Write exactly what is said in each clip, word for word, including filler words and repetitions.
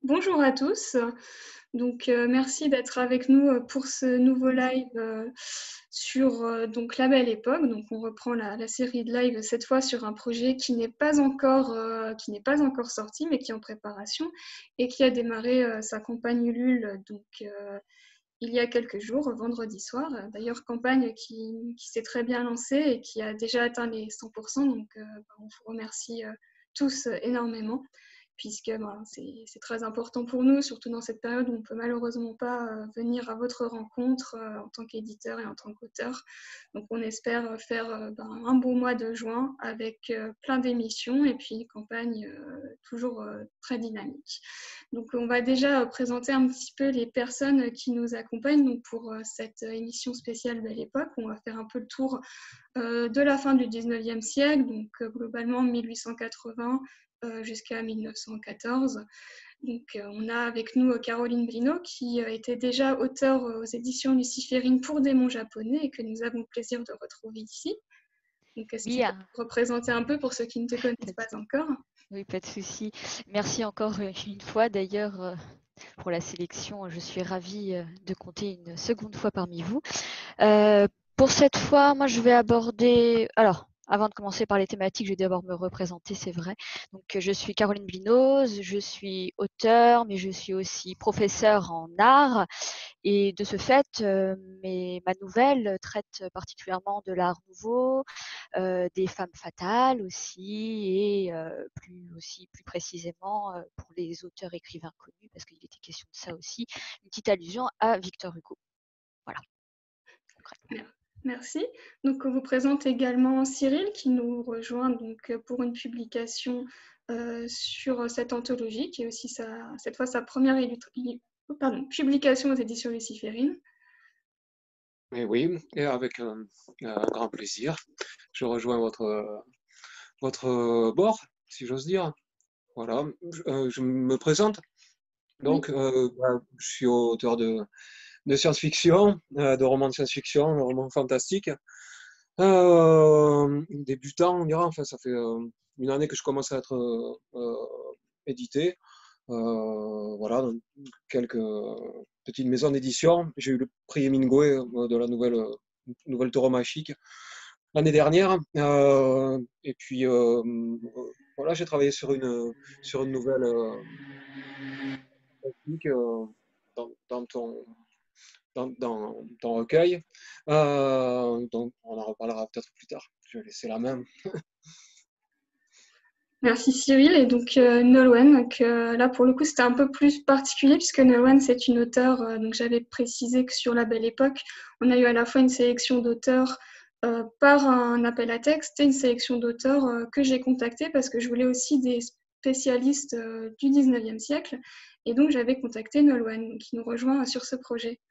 Bonjour à tous. Donc, heu, merci d'être avec nous, heu, pour ce nouveau live, heu, sur, heu, donc La Belle Époque. Donc on reprend la la série de live, cette fois sur un projet qui n'est pas encore, heu, qui n'est pas encore sorti, mais qui est en préparation et qui a démarré, heu, sa campagne Ulule, donc, heu, il y a quelques jours, vendredi soir. D'ailleurs, campagne qui qui s'est très bien lancée et qui a déjà atteint les cent pour cent. Donc, heu, bah, on vous remercie, heu, tous, heu, énormément puisque, ben, c'est c'est très important pour nous, surtout dans cette période où on peut malheureusement pas, heu, venir à votre rencontre, heu, en tant qu'éditeur et en tant qu'auteur. Donc on espère, heu, faire, heu, ben, un beau mois de juin avec, heu, plein d'émissions et puis une campagne, heu, toujours, heu, très dynamique. Donc on va déjà, heu, présenter un petit peu les personnes qui nous accompagnent donc pour, heu, cette émission spéciale Belle Époque. On va faire un peu le tour, heu, de la fin du dix-neuvième siècle, donc heu, globalement mille huit cent quatre-vingts, heu, jusqu'à mille neuf cent quatorze. Donc heu, on a avec nous, heu, Caroline Brino qui, heu, était déjà auteure, heu, aux éditions Luciférine pour Démons japonais et que nous avons le plaisir de retrouver ici. Donc est-ce que tu peux Bien, te représenter un peu pour ceux qui ne te pas connaissent de pas encore? oui, pas de souci. Merci encore, heu, une fois d'ailleurs, heu, pour la sélection. Je suis ravie, heu, de compter une seconde fois parmi vous. Heu, pour cette fois, moi, je vais aborder alors, avant de commencer par les thématiques, je vais d'abord me représenter, c'est vrai. Donc, heu, je suis Caroline Blinoz, je suis auteure, mais je suis aussi professeure en art et de ce fait, heu, mes ma nouvelle traite particulièrement de l'art nouveau, heu, des femmes fatales aussi et heu, plus aussi plus précisément, heu, pour les auteurs écrivains connus, parce qu'il était question de ça aussi, une petite allusion à Victor Hugo. Voilà, concrètement. Merci. Donc on vous présente également Cyril qui nous rejoint donc, heu, pour une publication, heu, sur, heu, cette anthologie qui est aussi sa cette fois sa première illustr i oh pardon, publication aux éditions Luciférine. Et oui, et avec un, un grand plaisir, je rejoins votre, votre bord, si j'ose dire. Voilà, je, euh, je me présente. Oui. Donc, euh, bah, je suis auteur de, de science-fiction, euh, de romans de science-fiction, de romans fantastiques. Euh, débutant, on dira, enfin, ça fait euh, une année que je commence à être euh, euh, édité. Euh, voilà, dans quelques petites maisons d'édition. J'ai eu le prix Hemingway euh, de la nouvelle, euh, nouvelle tauromachie l'année dernière. Euh, et puis, euh, voilà, j'ai travaillé sur une, sur une nouvelle euh, euh, dans, dans ton, dans, dans ton recueil. Euh, donc, on en reparlera peut-être plus tard. Je vais laisser la main. Merci Cyril et donc, heu, Nolwenn que là pour le coup c'était un peu plus particulier puisque Nolwenn c'est une auteure, heu, donc j'avais précisé que sur La Belle Époque, on a eu à la fois une sélection d'auteurs, heu, par un appel à texte et une sélection d'auteurs, heu, que j'ai contactés parce que je voulais aussi des spécialistes, heu, du dix-neuvième siècle et donc j'avais contacté Nolwenn qui nous rejoint sur ce projet.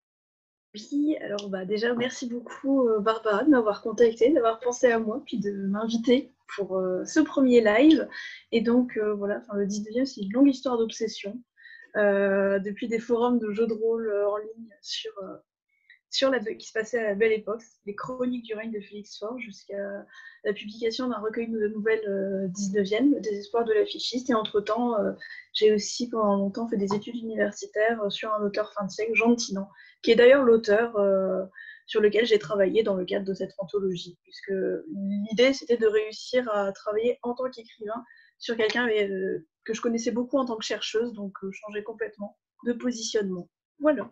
Oui, alors bah, déjà merci beaucoup euh, Barbara de m'avoir contactée, d'avoir pensé à moi, puis de m'inviter pour euh, ce premier live. Et donc euh, voilà, enfin, le dix-neuvième, c'est une longue histoire d'obsession. Euh, depuis des forums de jeux de rôle euh, en ligne sur, euh, sur la, qui se passait à la Belle Époque, les chroniques du règne de Félix Faure, jusqu'à la publication d'un recueil de nouvelles euh, dix-neuvième, Le désespoir de la fichiste. Et entre-temps, euh, j'ai aussi pendant longtemps fait des études universitaires euh, sur un auteur fin de siècle, Jean de Tinan, qui est d'ailleurs l'auteur euh, sur lequel j'ai travaillé dans le cadre de cette anthologie, puisque l'idée c'était de réussir à travailler en tant qu'écrivain sur quelqu'un euh, que je connaissais beaucoup en tant que chercheuse, donc euh, changer complètement de positionnement. Voilà.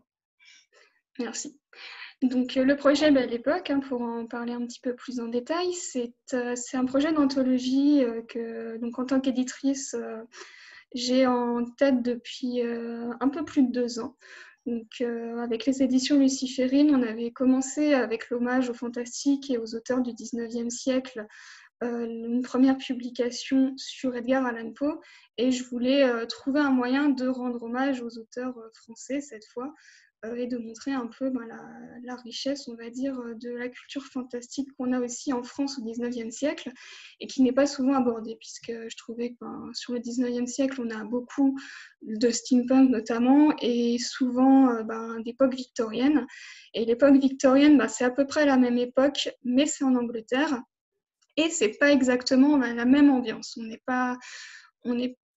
Merci. Donc, euh, le projet Belle Époque, hein, pour en parler un petit peu plus en détail, c'est euh, c'est un projet d'anthologie euh, que, donc, en tant qu'éditrice, euh, j'ai en tête depuis euh, un peu plus de deux ans. Donc, euh, avec les éditions Luciférine, on avait commencé avec l'hommage aux fantastiques et aux auteurs du dix-neuvième siècle, euh, une première publication sur Edgar Allan Poe, et je voulais euh, trouver un moyen de rendre hommage aux auteurs euh, français cette fois, euh, et de montrer un peu ben, la, la richesse, on va dire, de la culture fantastique qu'on a aussi en France au dix-neuvième siècle et qui n'est pas souvent abordée, puisque je trouvais que ben, sur le dix-neuvième siècle, on a beaucoup de steampunk notamment et souvent euh, ben, d'époque victorienne. Et l'époque victorienne, ben, c'est à peu près la même époque, mais c'est en Angleterre. Et c'est pas exactement la même ambiance. On n'est pas, on n'est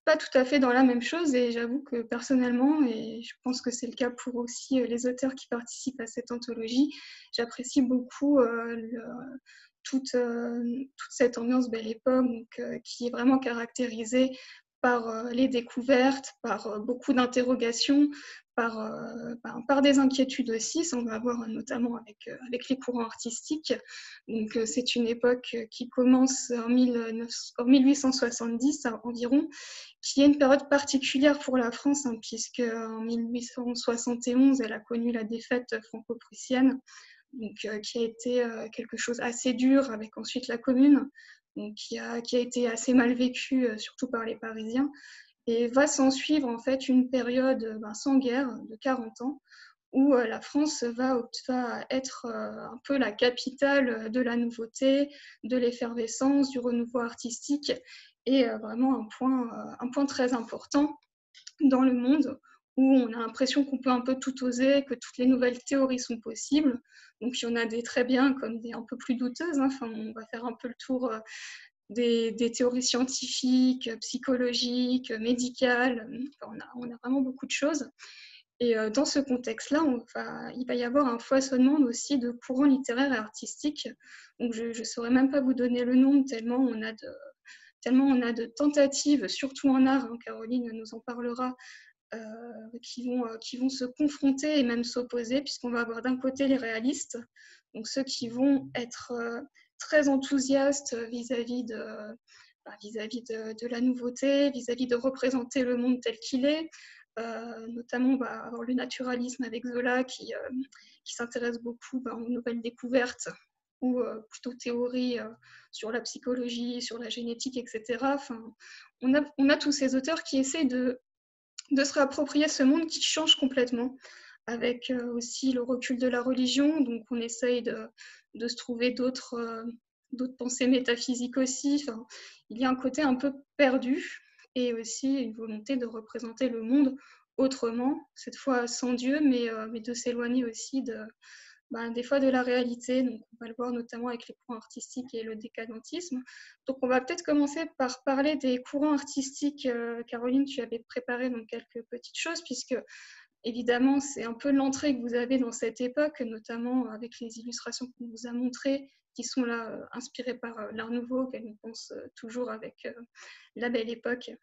pas tout à fait dans la même chose et j'avoue que personnellement, et je pense que c'est le cas pour aussi les auteurs qui participent à cette anthologie, j'apprécie beaucoup euh, le, toute, euh, toute cette ambiance Belle Époque donc, euh, qui est vraiment caractérisée par euh, les découvertes, par euh, beaucoup d'interrogations, par, euh, par, par des inquiétudes aussi, ça on va voir notamment avec, euh, avec les courants artistiques. Donc euh, c'est une époque qui commence en, mille neuf cents, en mille huit cent soixante-dix environ, qui est une période particulière pour la France, hein, puisque en mille huit cent soixante et onze, elle a connu la défaite franco-prussienne, donc, euh, qui a été euh, quelque chose assez dur, avec ensuite la Commune, donc, qui, a, qui a été assez mal vécu, euh, surtout par les Parisiens. Et va s'en suivre en fait une période ben, sans guerre de quarante ans, où euh, la France va, va être euh, un peu la capitale de la nouveauté, de l'effervescence, du renouveau artistique, et euh, vraiment un point, euh, un point très important dans le monde où on a l'impression qu'on peut un peu tout oser, que toutes les nouvelles théories sont possibles. Donc il y en a des très bien comme des un peu plus douteuses. Hein. Enfin, on va faire un peu le tour euh, des, des, théories scientifiques, psychologiques, médicales. Enfin, on, a, on a vraiment beaucoup de choses. Et euh, dans ce contexte-là, on va, il va y avoir un foisonnement aussi de courants littéraires et artistiques. Donc je ne saurais même pas vous donner le nom tellement on a de, tellement on a de tentatives, surtout en art, hein, Caroline nous en parlera, euh, qui, vont, euh, qui vont se confronter et même s'opposer, puisqu'on va avoir d'un côté les réalistes, donc ceux qui vont être euh, très enthousiastes vis-à-vis de, bah, vis-à-vis de, de la nouveauté, vis-à-vis de représenter le monde tel qu'il est. Euh, notamment, on va avoir le naturalisme avec Zola qui, euh, qui s'intéresse beaucoup bah, aux nouvelles découvertes ou euh, plutôt théories euh, sur la psychologie, sur la génétique, et cetera. Enfin, on, a, on a tous ces auteurs qui essaient de, de se réapproprier ce monde qui change complètement, avec euh, aussi le recul de la religion. Donc, on essaye de, de se trouver d'autres euh, d'autres pensées métaphysiques aussi. Enfin, il y a un côté un peu perdu et aussi une volonté de représenter le monde autrement, cette fois sans Dieu, mais, euh, mais de s'éloigner aussi de, ben, des fois de la réalité. Donc, on va le voir notamment avec les courants artistiques et le décadentisme. Donc, on va peut-être commencer par parler des courants artistiques. Euh, Caroline, tu avais préparé donc quelques petites choses, puisque évidemment, c'est un peu l'entrée que vous avez dans cette époque, notamment avec les illustrations qu'on vous a montrées, qui sont là euh, inspirées par euh, l'Art Nouveau, qu'elle nous pense euh, toujours avec euh, la Belle Époque.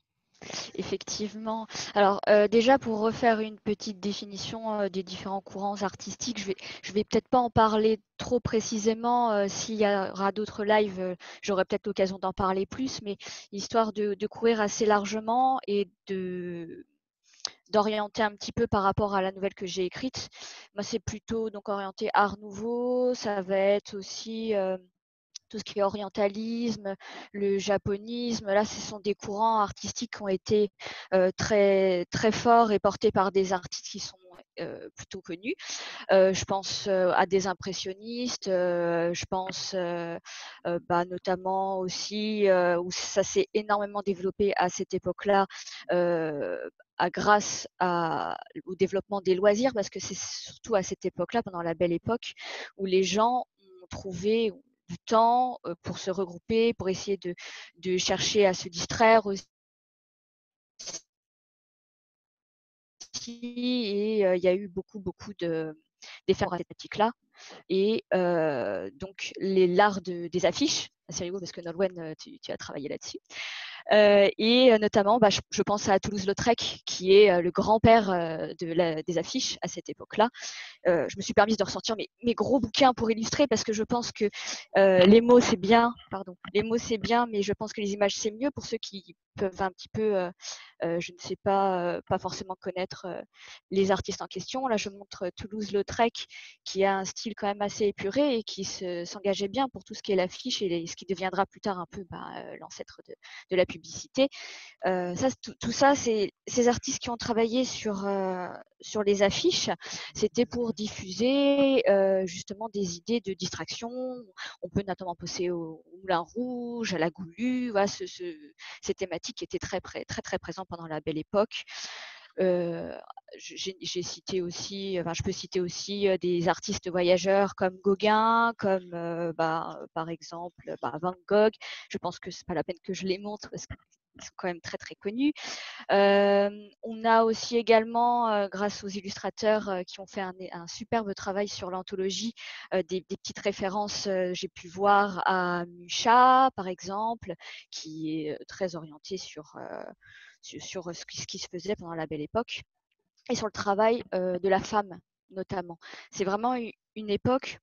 Effectivement. Alors euh, déjà pour refaire une petite définition euh, des différents courants artistiques, je vais je vais peut-être pas en parler trop précisément. Euh, s'il y aura d'autres lives, euh, j'aurai peut-être l'occasion d'en parler plus, mais histoire de, de courir assez largement et de d'orienter un petit peu par rapport à la nouvelle que j'ai écrite. Moi, c'est plutôt donc orienté art nouveau. Ça va être aussi euh, tout ce qui est orientalisme, le japonisme. Là, ce sont des courants artistiques qui ont été euh, très, très forts et portés par des artistes qui sont euh, plutôt connus. Euh, je pense euh, à des impressionnistes, euh, je pense euh, euh, bah, notamment aussi euh, où ça s'est énormément développé à cette époque-là, euh, à, grâce à, au développement des loisirs, parce que c'est surtout à cette époque-là, pendant la Belle Époque, où les gens ont trouvé du temps euh, pour se regrouper, pour essayer de, de chercher à se distraire aussi. Et euh, il y a eu beaucoup, beaucoup de, d'effets à cette thématique-là. Et euh, donc, les, l'art de, des affiches, c'est rigolo parce que Nolwenn, tu, tu as travaillé là-dessus. Euh, et notamment, bah, je, je pense à Toulouse-Lautrec, qui est euh, le grand-père euh, de la, des affiches à cette époque-là. Euh, je me suis permise de ressortir mes, mes gros bouquins pour illustrer parce que je pense que euh, les mots c'est bien, pardon, les mots c'est bien, mais je pense que les images c'est mieux pour ceux qui peuvent un petit peu, euh, euh, je ne sais pas, euh, pas forcément connaître euh, les artistes en question. Là, je montre Toulouse-Lautrec qui a un style quand même assez épuré et qui se, s'engageait bien pour tout ce qui est l'affiche et les, ce qui deviendra plus tard un peu bah, euh, l'ancêtre de, de la publicité. Euh, ça, tout, tout ça, c'est ces artistes qui ont travaillé sur, euh, sur les affiches, c'était pour diffuser euh, justement des idées de distraction. On peut notamment penser au, au Moulin Rouge, à la Goulue, voilà, ce, ce, ces thématiques étaient très, très, très, très présentes pendant la Belle Époque. Euh, j'ai, j'ai cité aussi, enfin, je peux citer aussi euh, des artistes voyageurs comme Gauguin, comme euh, bah, par exemple bah, Van Gogh. Je pense que c'est pas la peine que je les montre parce que sont quand même très très connus. Euh, on a aussi également, euh, grâce aux illustrateurs euh, qui ont fait un, un superbe travail sur l'anthologie, euh, des, des petites références, euh, j'ai pu voir à Mucha, par exemple, qui est très orienté sur, euh, sur, sur ce, qui, ce qui se faisait pendant la Belle Époque, et sur le travail euh, de la femme, notamment. C'est vraiment une, une époque.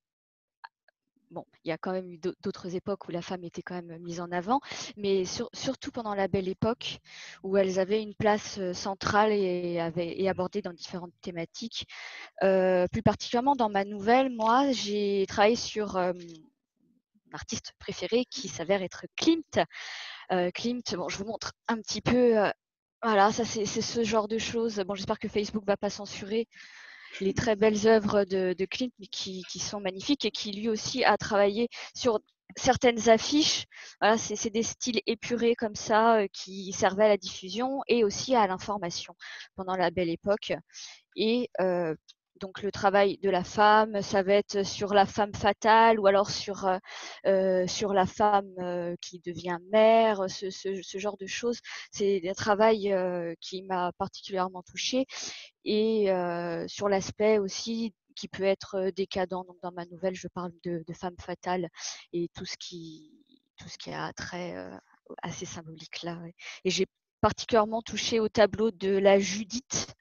Bon, il y a quand même eu d'autres époques où la femme était quand même mise en avant, mais sur, surtout pendant la Belle Époque, où elles avaient une place centrale et, avaient, et abordée dans différentes thématiques. Euh, plus particulièrement dans ma nouvelle, moi, j'ai travaillé sur euh, mon artiste préféré qui s'avère être Klimt. Euh, Klimt, bon, je vous montre un petit peu. Euh, voilà, ça c'est ce genre de choses. Bon, j'espère que Facebook ne va pas censurer les très belles œuvres de, de Klimt, mais qui, qui sont magnifiques, et qui lui aussi a travaillé sur certaines affiches. Voilà, c'est des styles épurés comme ça euh, qui servaient à la diffusion et aussi à l'information pendant la Belle Époque. Et euh, donc le travail de la femme, ça va être sur la femme fatale, ou alors sur, euh, sur la femme euh, qui devient mère, ce, ce, ce genre de choses. C'est un travail euh, qui m'a particulièrement touchée. Et euh, sur l'aspect aussi qui peut être décadent. Donc dans ma nouvelle, je parle de, de femme fatale et tout ce qui, tout ce qui a trait euh, assez symbolique là. Ouais. Et j'ai particulièrement touché au tableau de la Judith,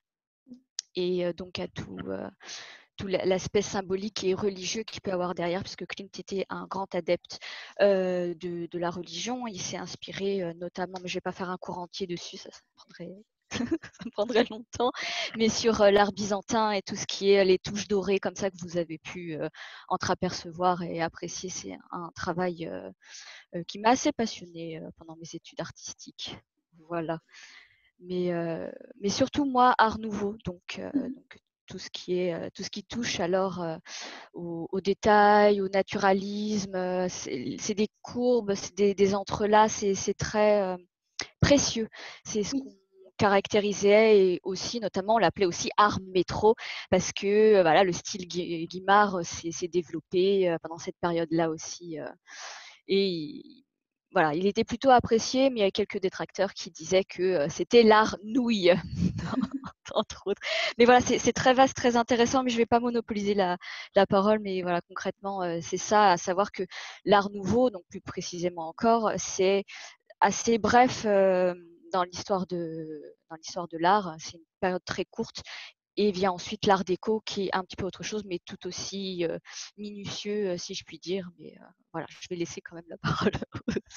et euh, donc à tout, euh, tout l'aspect symbolique et religieux qu'il peut avoir derrière, puisque Klimt était un grand adepte euh, de, de la religion. Il s'est inspiré euh, notamment, mais je ne vais pas faire un cours entier dessus, ça, ça prendrait ça prendrait longtemps, mais sur euh, l'art byzantin et tout ce qui est les touches dorées comme ça que vous avez pu euh, entreapercevoir et apprécier. C'est un travail euh, euh, qui m'a assez passionnée euh, pendant mes études artistiques. Voilà. Mais, euh, mais surtout moi, art nouveau, donc, euh, donc tout ce qui est euh, tout ce qui touche alors euh, au, au détail, au naturalisme, euh, c'est des courbes, c'est des, des entrelacs, c'est très euh, précieux. C'est ce qu'on caractérisait, et aussi notamment on l'appelait aussi art métro, parce que euh, voilà, le style Guimard s'est développé euh, pendant cette période-là aussi. Euh, et il, voilà, il était plutôt apprécié, mais il y a quelques détracteurs qui disaient que euh, c'était l'art nouille, entre autres. Mais voilà, c'est très vaste, très intéressant, mais je ne vais pas monopoliser la, la parole, mais voilà, concrètement, euh, c'est ça, à savoir que l'art nouveau, donc plus précisément encore, c'est assez bref euh, dans l'histoire de, dans l'histoire de l'art. C'est une période très courte. Et vient ensuite l'art déco, qui est un petit peu autre chose, mais tout aussi euh, minutieux, euh, si je puis dire. Mais euh, voilà, je vais laisser quand même la parole aux autres.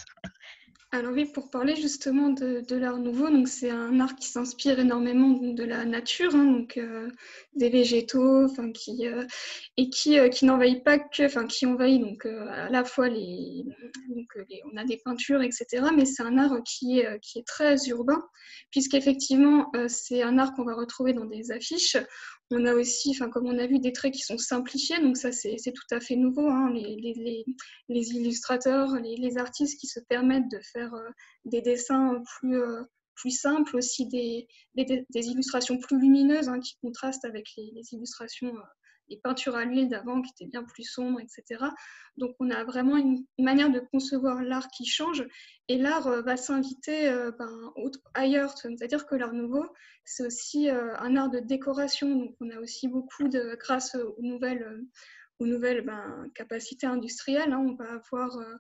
Alors oui, pour parler justement de, de l'art nouveau, donc c'est un art qui s'inspire énormément donc, de la nature, hein, donc euh, des végétaux, enfin qui euh, et qui euh, qui n'envahit pas que, enfin qui envahit donc euh, à la fois les donc les, on a des peintures, et cetera. Mais c'est un art qui est qui est très urbain, puisqu'effectivement euh, c'est un art qu'on va retrouver dans des affiches. On a aussi, enfin comme on a vu, des traits qui sont simplifiés, donc ça c'est tout à fait nouveau, hein, les, les, les, les illustrateurs, les, les artistes qui se permettent de faire euh, des dessins plus, euh, plus simples, aussi des, des, des illustrations plus lumineuses, hein, qui contrastent avec les, les illustrations, euh, les peintures à l'huile d'avant qui étaient bien plus sombres, et cetera. Donc on a vraiment une manière de concevoir l'art qui change, et l'art euh, va s'inviter euh, ben, ailleurs, c'est-à-dire que l'art nouveau, c'est aussi euh, un art de décoration, donc on a aussi beaucoup de, grâce aux nouvelles... Euh, aux nouvelles ben, capacités industrielles. Hein. On va avoir euh,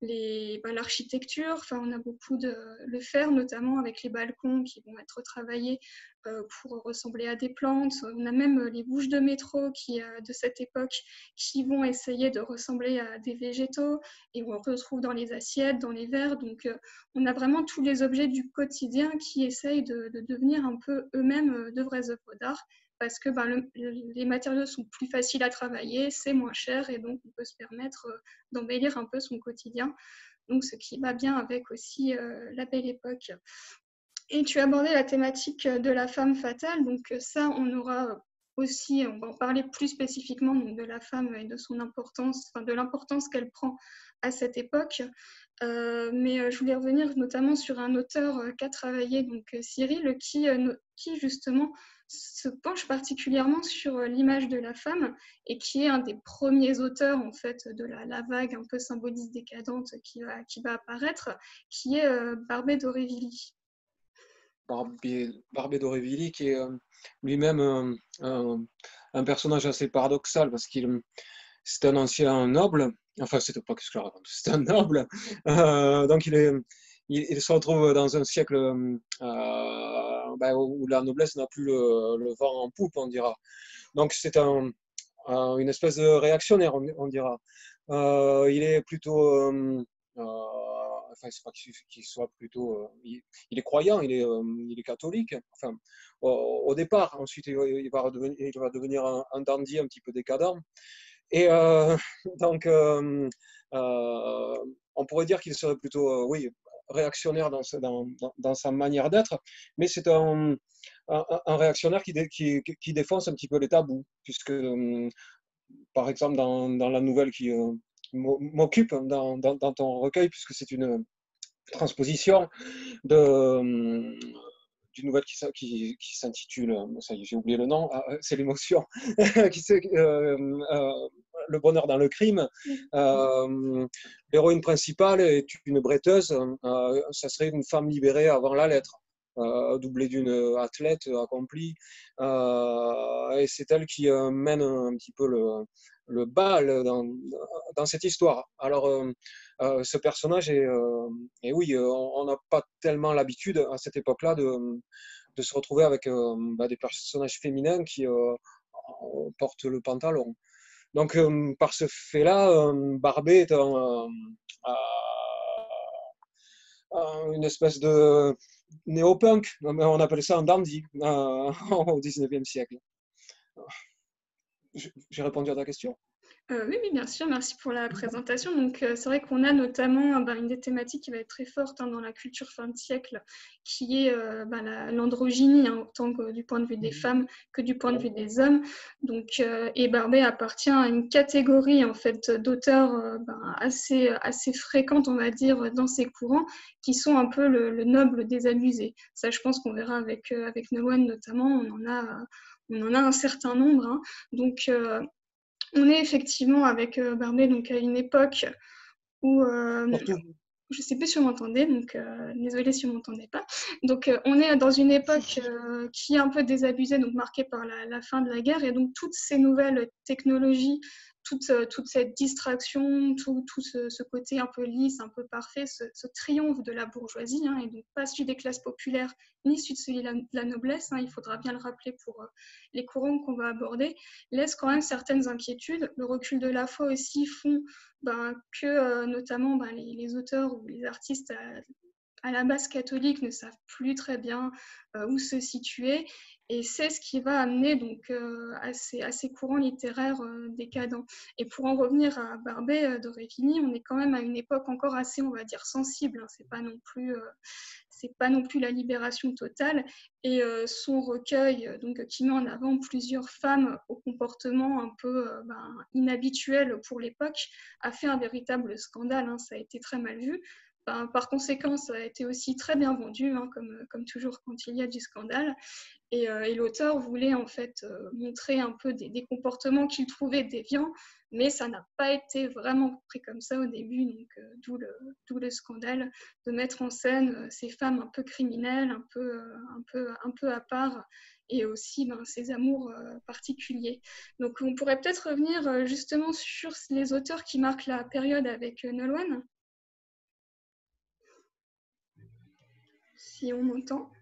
ben, l'architecture, enfin, on a beaucoup de le fer, notamment avec les balcons qui vont être travaillés euh, pour ressembler à des plantes. On a même les bouches de métro qui, euh, de cette époque qui vont essayer de ressembler à des végétaux, et on retrouve dans les assiettes, dans les verres. Donc euh, on a vraiment tous les objets du quotidien qui essayent de, de devenir un peu eux-mêmes de vraies œuvres d'art, parce que ben, le, les matériaux sont plus faciles à travailler, c'est moins cher, et donc on peut se permettre euh, d'embellir un peu son quotidien. Donc ce qui va bien avec aussi euh, la Belle Époque. Et tu as abordé la thématique de la femme fatale, donc ça on aura aussi, on va en parler plus spécifiquement donc, de la femme et de son importance, enfin de l'importance qu'elle prend à cette époque. Euh, mais euh, je voulais revenir notamment sur un auteur euh, qu'a travaillé, donc euh, Cyril, qui, euh, no- qui justement se penche particulièrement sur euh, l'image de la femme et qui est un des premiers auteurs en fait de la, la vague un peu symboliste décadente qui va, qui va apparaître, qui est euh, Barbey d'Aurevilly. Barbé, Barbé d'Aurevilly, qui est euh, lui-même un, un- un personnage assez paradoxal parce qu'il c'est un ancien noble, enfin c'était pas que je le raconte, c'est un noble, euh, donc il, est, il, il se retrouve dans un siècle euh, ben, où la noblesse n'a plus le, le vent en poupe, on dira. Donc c'est un, un- une espèce de réactionnaire, on, on dira. Euh, il est plutôt, euh, euh, enfin c'est pas qu'il qu'il soit plutôt, euh, il, il est croyant, il est, euh, il est catholique, enfin au, au départ. Ensuite il, il va redevenir, il va devenir un, un dandy un petit peu décadent. Et euh, donc, euh, euh, on pourrait dire qu'il serait plutôt, euh, oui, réactionnaire dans, dans, dans, dans sa manière d'être, mais c'est un, un, un réactionnaire qui, dé, qui, qui, défonce un petit peu les tabous, puisque, euh, par exemple, dans, dans la nouvelle qui euh, m'occupe dans, dans, dans ton recueil, puisque c'est une transposition de, euh, d'une nouvelle qui, qui, qui s'intitule, ça y est, j'ai oublié le nom, ah, c'est l'émotion, qui euh, euh, le bonheur dans le crime. Euh, L'héroïne principale est une bretteuse, euh, ça serait une femme libérée avant la lettre, euh, doublée d'une athlète accomplie, euh, et c'est elle qui euh, mène un petit peu le, le bal dans, dans cette histoire. Alors, euh, euh, ce personnage est, euh, et oui, euh, on n'a pas tellement l'habitude à cette époque-là de, de se retrouver avec euh, bah, des personnages féminins qui euh, portent le pantalon. Donc, euh, par ce fait-là, euh, Barbé est un, euh, euh, une espèce de néo-punk, on appelait ça un dandy euh, au dix-neuvième siècle. J'ai répondu à ta question? Euh, oui, oui, bien sûr, merci pour la présentation. Donc, euh, c'est vrai qu'on a notamment ben, une des thématiques qui va être très forte hein, dans la culture fin de siècle, qui est euh, ben, l'androgynie, hein, autant que du point de vue des femmes que du point de vue des hommes. Donc, euh, et Barbey appartient à une catégorie en fait d'auteurs euh, ben, assez, assez fréquente, on va dire, dans ces courants, qui sont un peu le, le noble désabusé. Ça, je pense qu'on verra avec, euh, avec Nolwenn notamment, on en a, on en a un certain nombre. Hein. Donc, euh, on est effectivement avec euh, Barbey donc à une époque où euh, Surtout, je ne sais plus si vous m'entendez, donc euh, désolée si vous ne m'entendez pas. Donc euh, on est dans une époque Si, si. euh, qui est un peu désabusée, donc marquée par la, la fin de la guerre, et donc toutes ces nouvelles technologies, toute, euh, toute cette distraction, tout, tout ce, ce côté un peu lisse, un peu parfait, ce, ce triomphe de la bourgeoisie, hein, et donc pas celui des classes populaires, ni celui de, celui de, la, de la noblesse, hein, il faudra bien le rappeler pour euh, les courants qu'on va aborder, laisse quand même certaines inquiétudes. Le recul de la foi aussi font ben, que euh, notamment ben, les, les auteurs ou les artistes à, à la base catholique ne savent plus très bien euh, où se situer, et c'est ce qui va amener donc euh, à, ces, à ces courants littéraires euh, décadents. Et pour en revenir à Barbey euh, d'Aurevilly, on est quand même à une époque encore assez, on va dire, sensible, hein. C'est pas non plus euh, c'est pas non plus la libération totale, et euh, son recueil donc, qui met en avant plusieurs femmes au comportement un peu euh, ben, inhabituel pour l'époque a fait un véritable scandale, hein. Ça a été très mal vu. Ben, par conséquent, ça a été aussi très bien vendu, hein, comme, comme toujours quand il y a du scandale. Et, euh, et l'auteur voulait en fait euh, montrer un peu des, des comportements qu'il trouvait déviants, mais ça n'a pas été vraiment pris comme ça au début, donc euh, d'où le, d'où le scandale de mettre en scène euh, ces femmes un peu criminelles, un peu, euh, un peu, un peu à part, et aussi ben, ces amours euh, particuliers. Donc on pourrait peut-être revenir euh, justement sur les auteurs qui marquent la période avec euh, Nolwenn, si on m'entend.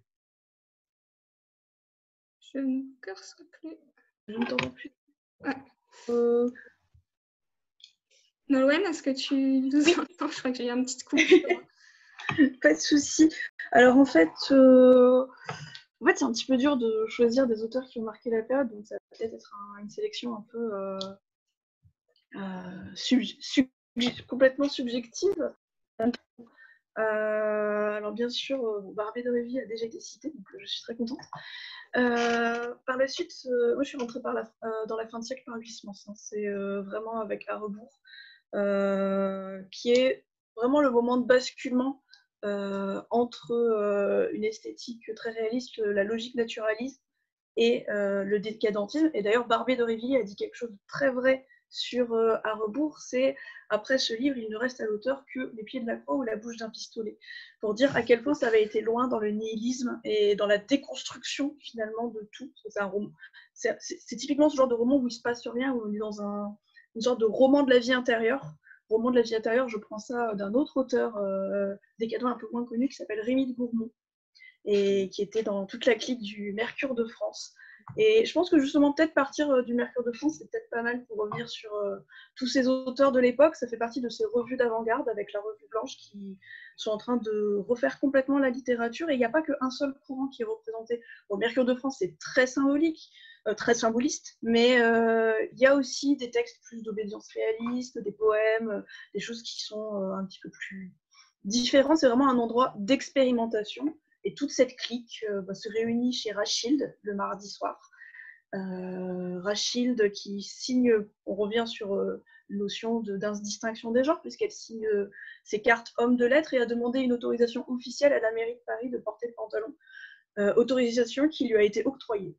Je ne perçois plus. Je ne t'entends plus. Ouais. Euh... Nolwenn, est-ce que tu nous entends? Je crois que j'ai eu un petit coupure. Pas de souci. Alors en fait, euh... en fait, c'est un petit peu dur de choisir des auteurs qui ont marqué la période, donc ça va peut-être être un, une sélection un peu euh... Euh, sub... Sub... complètement subjective. Euh, alors bien sûr, euh, Barbey d'Aurevilly a déjà été cité, donc euh, je suis très contente. Euh, par la suite, euh, moi je suis rentrée par la, euh, dans la fin de siècle par Huysmans. Hein. C'est euh, vraiment avec À rebours, euh, qui est vraiment le moment de basculement euh, entre euh, une esthétique très réaliste, la logique naturaliste, et euh, le décadentisme. Et d'ailleurs, Barbé d'Aurevilly a dit quelque chose de très vrai sur euh, À rebours, c'est après ce livre, il ne reste à l'auteur que les pieds de la croix ou la bouche d'un pistolet, pour dire à quel point ça avait été loin dans le nihilisme et dans la déconstruction finalement de tout. C'est un roman. C'est, c'est, c'est typiquement ce genre de roman où il se passe rien, où on est dans un, une sorte de roman de la vie intérieure. Roman de la vie intérieure, je prends ça d'un autre auteur euh, décadent un peu moins connu qui s'appelle Rémy de Gourmont, et qui était dans toute la clique du Mercure de France. Et je pense que justement, peut-être partir du Mercure de France, c'est peut-être pas mal pour revenir sur euh, tous ces auteurs de l'époque. Ça fait partie de ces revues d'avant-garde avec la Revue Blanche qui sont en train de refaire complètement la littérature. Et il n'y a pas qu'un seul courant qui est représenté. Bon, Mercure de France, c'est très symbolique, euh, très symboliste, mais euh, il y a aussi des textes plus d'obédience réaliste, des poèmes, euh, des choses qui sont euh, un petit peu plus différentes. C'est vraiment un endroit d'expérimentation. Et toute cette clique euh, bah, se réunit chez Rachilde le mardi soir. Euh, Rachilde qui signe, on revient sur euh, la notion de, d'indistinction des genres, puisqu'elle signe euh, ses cartes hommes de lettres et a demandé une autorisation officielle à la mairie de Paris de porter le pantalon. Euh, autorisation qui lui a été octroyée.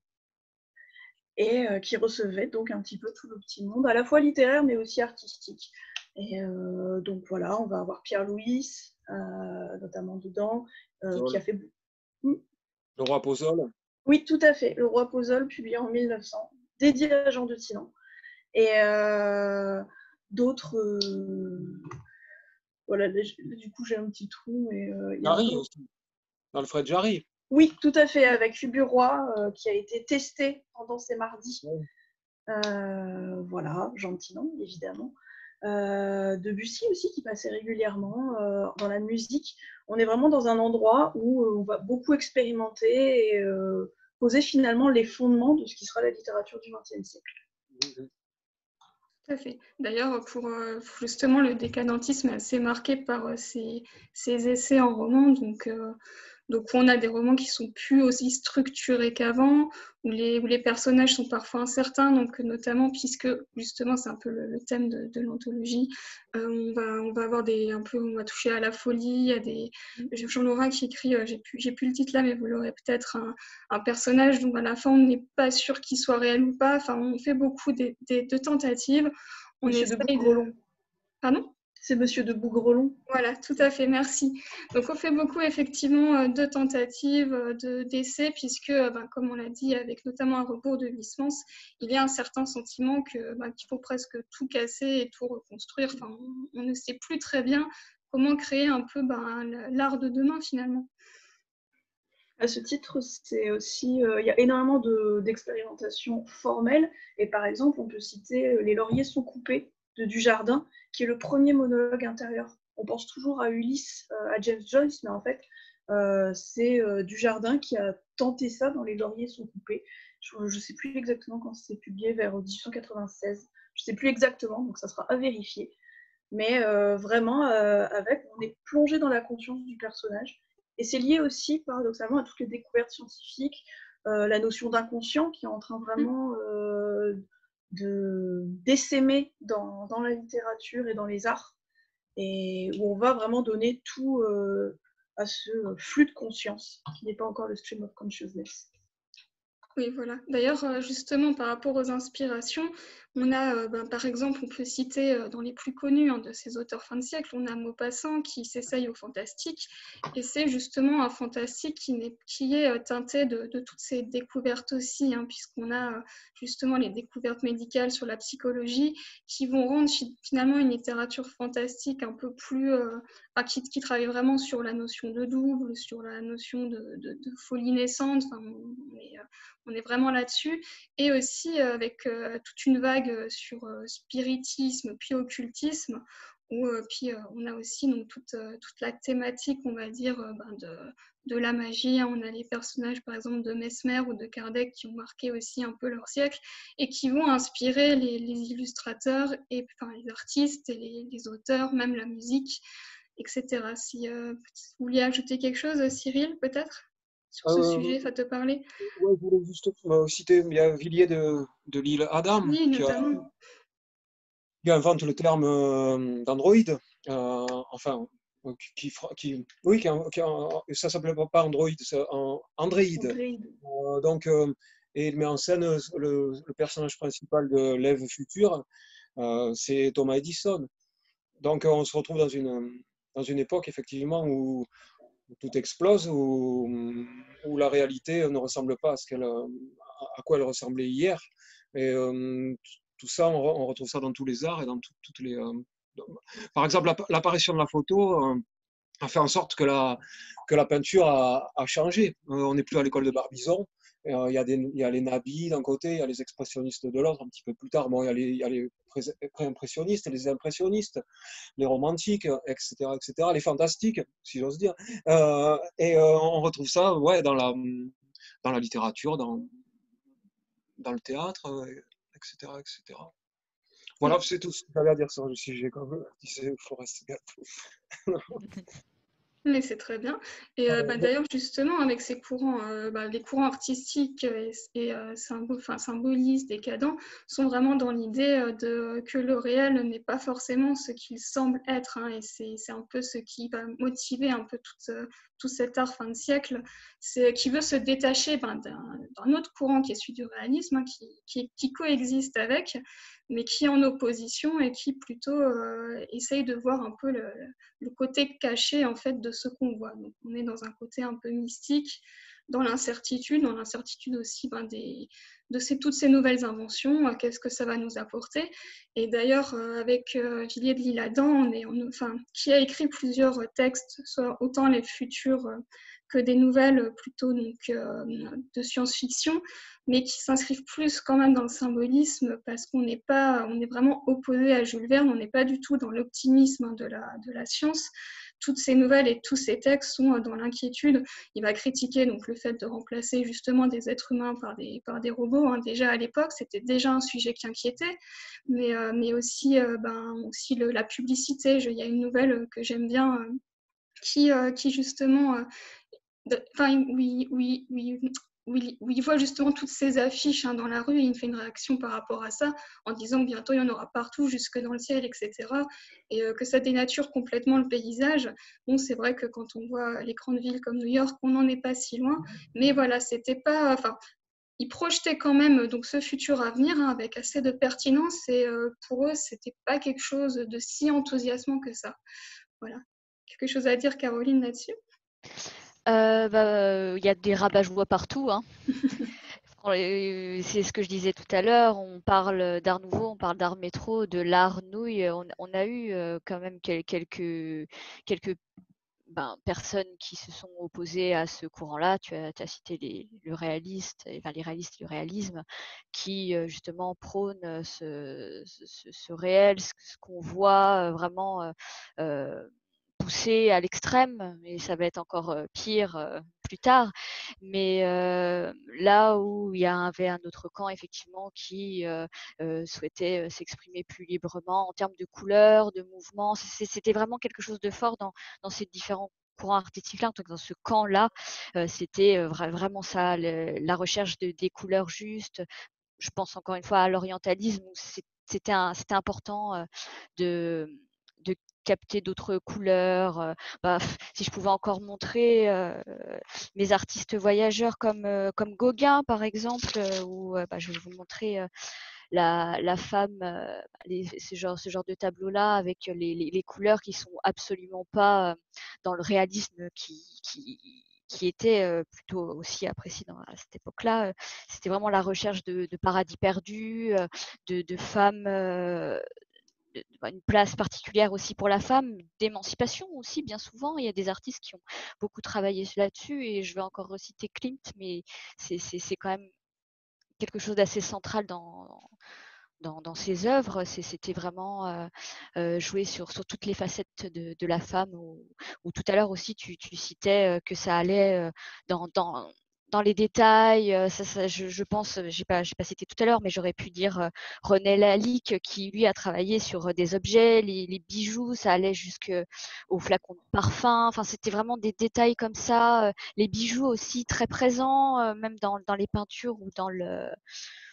Et euh, qui recevait donc un petit peu tout le petit monde, à la fois littéraire mais aussi artistique. Et euh, donc voilà, on va avoir Pierre Louis, euh, notamment dedans, euh, qui a fait... Le roi Pozole. Oui, tout à fait. Le roi Pozole, publié en mille neuf cents, dédié à Jean de Tinan. Et euh, d'autres... Euh... Voilà, du coup, j'ai un petit trou. Mais, euh, il y a Jarry un... aussi. Alfred Jarry. Oui, tout à fait, avec Uburoy, euh, qui a été testé pendant ces mardis. Oui. Euh, voilà, Jean de Tinan, évidemment. Euh, Debussy aussi, qui passait régulièrement euh, dans la musique. On est vraiment dans un endroit où euh, on va beaucoup expérimenter et euh, poser finalement les fondements de ce qui sera la littérature du vingtième siècle. Tout à fait. D'ailleurs, pour euh, justement, le décadentisme est assez marqué par euh, ces, ces essais en roman. Donc, euh, donc, on a des romans qui sont plus aussi structurés qu'avant, où les, où les personnages sont parfois incertains. Donc, notamment, puisque justement, c'est un peu le, le thème de, de l'anthologie, euh, on, va, on va avoir des, un peu, on va toucher à la folie, à des. Jean Lorrain qui écrit, euh, j'ai plus, j'ai plus le titre là, mais vous l'aurez peut-être, un, un personnage dont à la fin on n'est pas sûr qu'il soit réel ou pas. Enfin, on fait beaucoup de, de, de tentatives. On Monsieur essaye de Bougrelon. Pardon ? C'est Monsieur de Bougrelon. Voilà, tout à fait, merci. Donc on fait beaucoup effectivement de tentatives, de, d'essais, puisque, ben, comme on l'a dit, avec notamment Un rebours de Huysmans, il y a un certain sentiment que, ben, qu'il faut presque tout casser et tout reconstruire. Enfin, on, on ne sait plus très bien comment créer un peu ben, l'art de demain finalement. À ce titre, c'est aussi, euh, il y a énormément de, d'expérimentations formelles. Et par exemple, on peut citer Les lauriers sont coupés de Dujardin, qui est le premier monologue intérieur. On pense toujours à Ulysse, euh, à James Joyce, mais en fait, euh, c'est euh, Dujardin qui a tenté ça dans Les lauriers sont coupés. Je ne sais plus exactement quand c'est publié, vers dix-huit cent quatre-vingt-seize. Je ne sais plus exactement, donc ça sera à vérifier. Mais euh, vraiment, euh, avec, on est plongé dans la conscience du personnage. Et c'est lié aussi, paradoxalement, à toutes les découvertes scientifiques, euh, la notion d'inconscient qui est en train vraiment euh, de d'essaimer dans, dans la littérature et dans les arts, et où on va vraiment donner tout euh, à ce flux de conscience qui n'est pas encore le stream of consciousness. Oui, voilà. D'ailleurs, justement, par rapport aux inspirations, on a, euh, ben, par exemple, on peut citer euh, dans les plus connus hein, de ces auteurs fin de siècle, on a Maupassant qui s'essaye au fantastique, et c'est justement un fantastique qui, n'est, qui est euh, teinté de, de toutes ces découvertes aussi, hein, puisqu'on a euh, justement les découvertes médicales sur la psychologie qui vont rendre finalement une littérature fantastique un peu plus, euh, enfin, qui, qui travaille vraiment sur la notion de double, sur la notion de, de, de folie naissante, enfin, on est, on est vraiment là-dessus, et aussi euh, avec euh, toute une vague sur euh, spiritisme puis occultisme, où euh, puis euh, on a aussi donc, toute, euh, toute la thématique, on va dire, euh, ben, de, de la magie. On a les personnages, par exemple, de Mesmer ou de Kardec qui ont marqué aussi un peu leur siècle et qui vont inspirer les, les illustrateurs, et enfin, les artistes et les, les auteurs, même la musique, et cetera. Si euh, vous vouliez ajouter quelque chose, Cyril, peut-être sur ce euh, sujet, ça te parlait? Oui, je voulais juste euh, citer, il y a Villiers de, de l'île Adam oui, qui, a, notamment. qui invente le terme euh, d'androïde euh, enfin, qui, qui, oui, qui, qui, ça s'appelait pas Android, c'est Android. Euh, donc, euh, et il met en scène le, le personnage principal de l'Ève future, euh, c'est Thomas Edison. Donc, on se retrouve dans une, dans une époque, effectivement, où, où tout explose, où, où la réalité ne ressemble pas à, ce qu'elle, à quoi elle ressemblait hier. Et euh, tout ça, on, on retrouve ça dans tous les arts et dans tout, toutes les... Euh, par exemple, l'apparition de la photo euh, a fait en sorte que la, que la peinture a, a changé. Euh, on n'est plus à l'école de Barbizon. Il euh, y, y a les nabis d'un côté, il y a les expressionnistes de l'autre, un petit peu plus tard. Bon, il y a les, y a les pré-impressionnistes, les impressionnistes, les romantiques, et cetera, et cetera, les fantastiques, si j'ose dire. Euh, et euh, on retrouve ça, ouais, dans la, dans la littérature, dans, dans le théâtre, et cetera, et cetera. Voilà, c'est tout ce que j'avais à dire sur le sujet, comme disait Forrest Gump. Mais c'est très bien. Et euh, bah, d'ailleurs, justement, avec ces courants, euh, bah, les courants artistiques et, et euh, symbo enfin, symbolistes, décadents, sont vraiment dans l'idée euh, de, que le réel n'est pas forcément ce qu'il semble être. Hein, et c'est un peu ce qui va motiver un peu tout, euh, tout cet art fin de siècle, c'est qui veut se détacher ben, d'un autre courant qui est celui du réalisme, hein, qui, qui, qui coexiste avec, mais qui est en opposition et qui plutôt euh, essaye de voir un peu le, le côté caché en fait de ce qu'on voit. Donc on est dans un côté un peu mystique, dans l'incertitude, dans l'incertitude aussi ben, des, de ces, toutes ces nouvelles inventions, euh, qu'est-ce que ça va nous apporter. Et d'ailleurs, euh, avec euh, Villiers de l'Isle-Adam, on est, on, enfin, qui a écrit plusieurs textes, soit autant les futurs euh, que des nouvelles plutôt donc, euh, de science-fiction, mais qui s'inscrivent plus quand même dans le symbolisme parce qu'on n'est pas, on est vraiment opposé à Jules Verne, on n'est pas du tout dans l'optimisme de la, de la science. Toutes ces nouvelles et tous ces textes sont dans l'inquiétude. Il va critiquer donc le fait de remplacer justement des êtres humains par des, par des robots. Hein. Déjà à l'époque, c'était déjà un sujet qui inquiétait, mais, euh, mais aussi, euh, ben, aussi le, la publicité. Je, il y a une nouvelle que j'aime bien euh, qui, euh, qui justement... Euh, Enfin, oui, oui, oui, oui, oui, il voit justement toutes ces affiches hein, dans la rue et il fait une réaction par rapport à ça en disant que bientôt il y en aura partout, jusque dans le ciel, et cetera. Et euh, que ça dénature complètement le paysage. Bon, c'est vrai que quand on voit les grandes villes comme New York, on n'en est pas si loin. Mais voilà, c'était pas... Enfin, ils projetaient quand même donc, ce futur à venir hein, avec assez de pertinence et euh, pour eux, c'était pas quelque chose de si enthousiasmant que ça. Voilà. Quelque chose à dire, Caroline, là-dessus ? Euh, bah, il y a des rabat-joie partout. Hein. C'est ce que je disais tout à l'heure. On parle d'art nouveau, on parle d'art métro, de l'art nouille. On, on a eu euh, quand même quel, quelques, quelques ben, personnes qui se sont opposées à ce courant-là. Tu as, tu as cité les, le réaliste, enfin, les réalistes et le réalisme, qui euh, justement prônent ce, ce, ce réel, ce, ce qu'on voit vraiment. Euh, euh, poussé à l'extrême, mais ça va être encore euh, pire euh, plus tard. Mais euh, là où il y avait un autre camp, effectivement, qui euh, euh, souhaitait euh, s'exprimer plus librement en termes de couleurs, de mouvements, c'était vraiment quelque chose de fort dans, dans ces différents courants artistiques-là, en tout cas dans ce camp-là, euh, c'était euh, vraiment ça, le, la recherche de, des couleurs justes. Je pense encore une fois à l'orientalisme, où c'était important euh, de, de capter d'autres couleurs. Euh, bah, si je pouvais encore montrer euh, mes artistes voyageurs comme, euh, comme Gauguin, par exemple, euh, où euh, bah, je vais vous montrer euh, la, la femme, euh, les, ce, genre, ce genre de tableau-là, avec les, les, les couleurs qui sont absolument pas euh, dans le réalisme qui, qui qui était euh, plutôt aussi apprécié dans, à cette époque-là. C'était vraiment la recherche de, de paradis perdus, euh, de, de femmes, euh, de, une place particulière aussi pour la femme, d'émancipation aussi, bien souvent. Il y a des artistes qui ont beaucoup travaillé là-dessus, et je vais encore reciter Klimt, mais c'est quand même quelque chose d'assez central dans, dans, dans ses œuvres. C'était vraiment euh, euh, jouer sur, sur toutes les facettes de, de la femme, ou, ou tout à l'heure aussi tu, tu citais euh, que ça allait euh, dans, dans, dans les détails. Euh, ça, ça, je, je pense, j'ai pas, j'ai pas cité tout à l'heure, mais j'aurais pu dire euh, René Lalique, qui lui a travaillé sur des objets, les, les bijoux, ça allait jusqu'au flacon de parfum. Enfin, c'était vraiment des détails comme ça. Euh, les bijoux aussi très présents, euh, même dans, dans les peintures ou dans le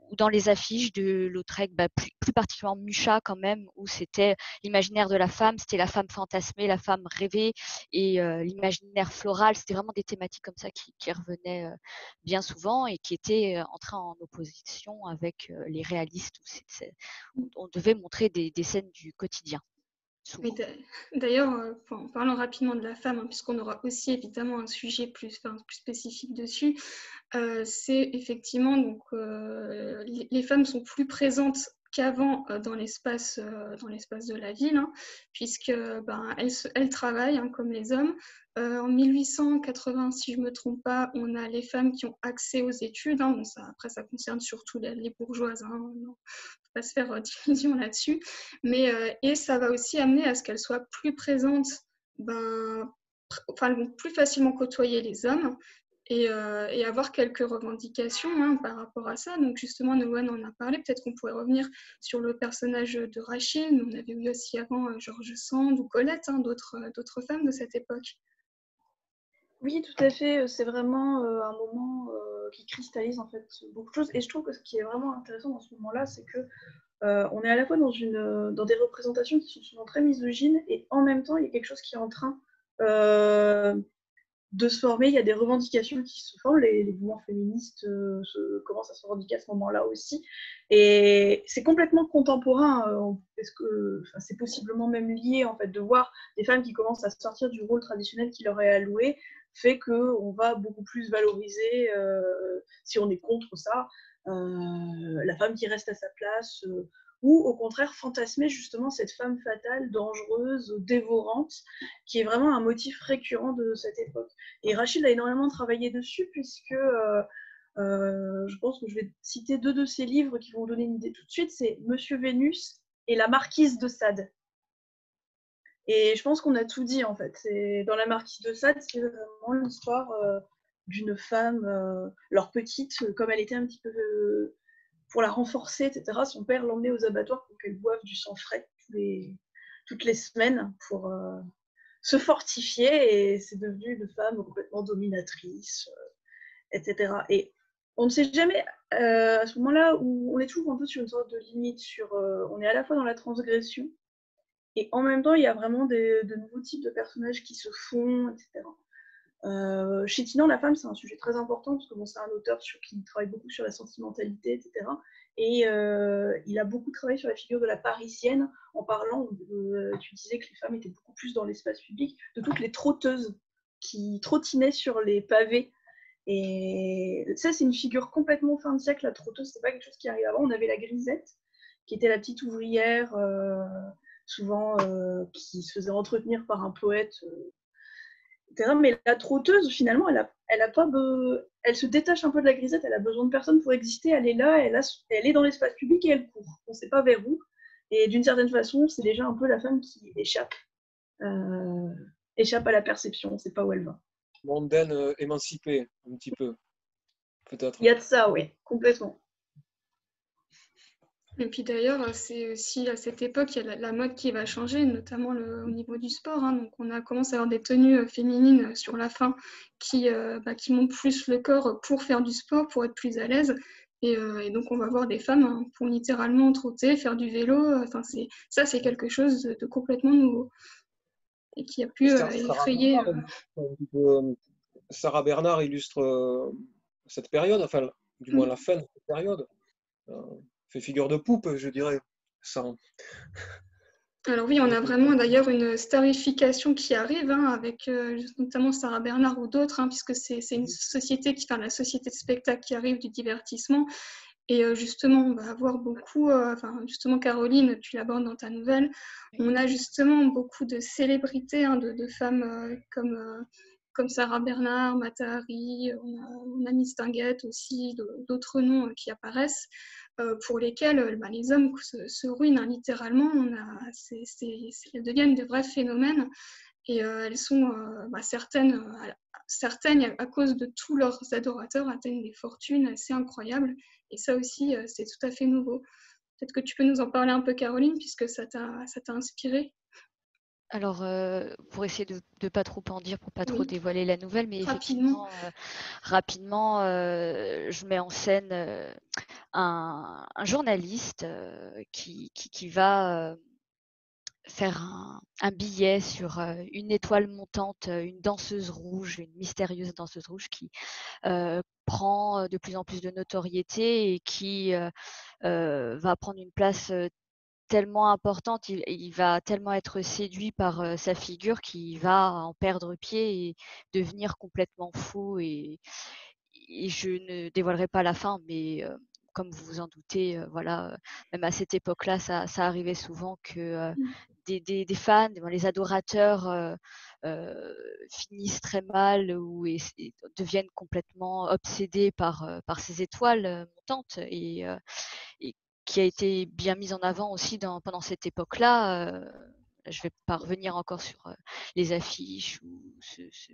ou dans les affiches de Lautrec, bah, plus, plus particulièrement Mucha quand même, où c'était l'imaginaire de la femme, c'était la femme fantasmée, la femme rêvée, et euh, l'imaginaire floral, c'était vraiment des thématiques comme ça qui, qui revenaient euh, bien souvent et qui étaient euh, entrées en opposition avec euh, les réalistes, où, c'est, c'est, où on devait montrer des, des scènes du quotidien. Mais d'ailleurs, euh, en parlant rapidement de la femme, hein, puisqu'on aura aussi évidemment un sujet plus, enfin, plus spécifique dessus, euh, c'est effectivement donc euh, les, les femmes sont plus présentes qu'avant euh, dans l'espace euh, dans l'espace de la ville, hein, puisque ben, elles, elles travaillent hein, comme les hommes. Euh, en mille huit cent quatre-vingts, si je ne me trompe pas, on a les femmes qui ont accès aux études. Hein, bon, ça, après, ça concerne surtout les, les bourgeoises. Hein, non, faut pas se faire euh, d'illusions là-dessus. Mais, euh, et ça va aussi amener à ce qu'elles soient plus présentes, ben, enfin, elles vont plus facilement côtoyer les hommes. Et, euh, et avoir quelques revendications hein, par rapport à ça. Donc justement, Noël en a parlé. Peut-être qu'on pourrait revenir sur le personnage de Rachel. On avait vu aussi avant euh, George Sand ou Colette, hein, d'autres, euh, d'autres femmes de cette époque. Oui, tout à fait. C'est vraiment euh, un moment euh, qui cristallise en fait beaucoup de choses. Et je trouve que ce qui est vraiment intéressant dans ce moment-là, c'est que euh, on est à la fois dans, une, dans des représentations qui sont souvent très misogynes et en même temps, il y a quelque chose qui est en train euh, de se former. Il y a des revendications qui se forment. Les, les mouvements féministes euh, se, commencent à se revendiquer à ce moment-là aussi. Et c'est complètement contemporain, euh, parce que enfin, c'est possiblement même lié en fait de voir des femmes qui commencent à sortir du rôle traditionnel qui leur est alloué, fait qu'on va beaucoup plus valoriser, euh, si on est contre ça, euh, la femme qui reste à sa place, euh, ou au contraire fantasmer justement cette femme fatale, dangereuse, dévorante, qui est vraiment un motif récurrent de cette époque. Et Rachel a énormément travaillé dessus, puisque euh, euh, je pense que je vais citer deux de ses livres qui vont vous donner une idée tout de suite, c'est Monsieur Vénus et La Marquise de Sade. Et je pense qu'on a tout dit en fait. C'est, dans La Marquise de Sade, c'est vraiment l'histoire euh, d'une femme, euh, leur petite, comme elle était un petit peu... Euh, pour la renforcer, et cetera, son père l'emmenait aux abattoirs pour qu'elle boive du sang frais tous les, toutes les semaines pour euh, se fortifier, et c'est devenu une femme complètement dominatrice, euh, et cetera. Et on ne sait jamais, euh, à ce moment-là, où on est toujours un peu sur une sorte de limite, sur, euh, on est à la fois dans la transgression, et en même temps, il y a vraiment des, de nouveaux types de personnages qui se font, et cetera. Euh, chez Tinan, la femme, c'est un sujet très important, parce que bon, c'est un auteur sur, qui travaille beaucoup sur la sentimentalité, et cetera. Et euh, il a beaucoup travaillé sur la figure de la Parisienne, en parlant, de, tu disais que les femmes étaient beaucoup plus dans l'espace public, de toutes les trotteuses qui trottinaient sur les pavés. Et ça, c'est une figure complètement fin de siècle, la trotteuse, c'est pas quelque chose qui arrive avant. On avait la grisette, qui était la petite ouvrière, euh, souvent euh, qui se faisait entretenir par un poète, euh, mais la trotteuse, finalement, elle, a, elle, a pas be... elle se détache un peu de la grisette, elle a besoin de personne pour exister, elle est là, elle, a... elle est dans l'espace public et elle court. On ne sait pas vers où. Et d'une certaine façon, c'est déjà un peu la femme qui échappe, euh... échappe à la perception, on ne sait pas où elle va. Mondaine, euh, émancipée, un petit peu, peut-être. Il y a de ça, oui, complètement. Et puis d'ailleurs, c'est aussi à cette époque, il y a la, la mode qui va changer, notamment le, au niveau du sport. Hein. Donc on a commencé à avoir des tenues féminines sur la fin qui, euh, bah, qui montent plus le corps pour faire du sport, pour être plus à l'aise. Et, euh, et donc on va voir des femmes hein, pour littéralement trotter, faire du vélo. Enfin, c'est, ça, c'est quelque chose de, de complètement nouveau et qui a pu euh, effrayer. Euh... Sarah Bernard illustre euh, cette période, enfin, du moins la fin de cette période. Euh, fait figure de poupe, je dirais. Ça. Alors oui, on a vraiment d'ailleurs une starification qui arrive, hein, avec euh, notamment Sarah Bernard ou d'autres, hein, puisque c'est, c'est une société qui, enfin, la société de spectacle qui arrive, du divertissement. Et euh, justement, on va avoir beaucoup, euh, enfin justement Caroline, tu l'abordes dans ta nouvelle, on a justement beaucoup de célébrités, hein, de, de femmes euh, comme, euh, comme Sarah Bernard, Mata Hari, on a, on a Miss Tinguette aussi, d'autres noms euh, qui apparaissent. Euh, pour lesquels bah, les hommes se, se ruinent hein, littéralement. On a, c'est, c'est, c'est, elles deviennent de vrais phénomènes et euh, elles sont, euh, bah, certaines, euh, certaines, à cause de tous leurs adorateurs, atteignent des fortunes assez incroyables. Et ça aussi, euh, c'est tout à fait nouveau. Peut-être que tu peux nous en parler un peu, Caroline, puisque ça t'a, ça t'a inspiré. Alors, euh, pour essayer de ne pas trop en dire, pour pas trop oui. dévoiler la nouvelle, mais rapidement. effectivement, euh, rapidement, euh, je mets en scène euh, un, un journaliste euh, qui, qui, qui va euh, faire un, un billet sur euh, une étoile montante, euh, une danseuse rouge, une mystérieuse danseuse rouge qui euh, prend de plus en plus de notoriété et qui euh, euh, va prendre une place euh, tellement importante, il, il va tellement être séduit par euh, sa figure qu'il va en perdre pied et devenir complètement fou. Et, et je ne dévoilerai pas la fin, mais euh, comme vous vous en doutez, euh, voilà, euh, même à cette époque-là, ça, ça arrivait souvent que euh, des, des, des fans, les adorateurs euh, euh, finissent très mal ou et, et deviennent complètement obsédés par, euh, par ces étoiles euh, montantes. Et, euh, et qui a été bien mise en avant aussi dans, pendant cette époque-là. Euh, je ne vais pas revenir encore sur euh, les affiches ou ce, ce,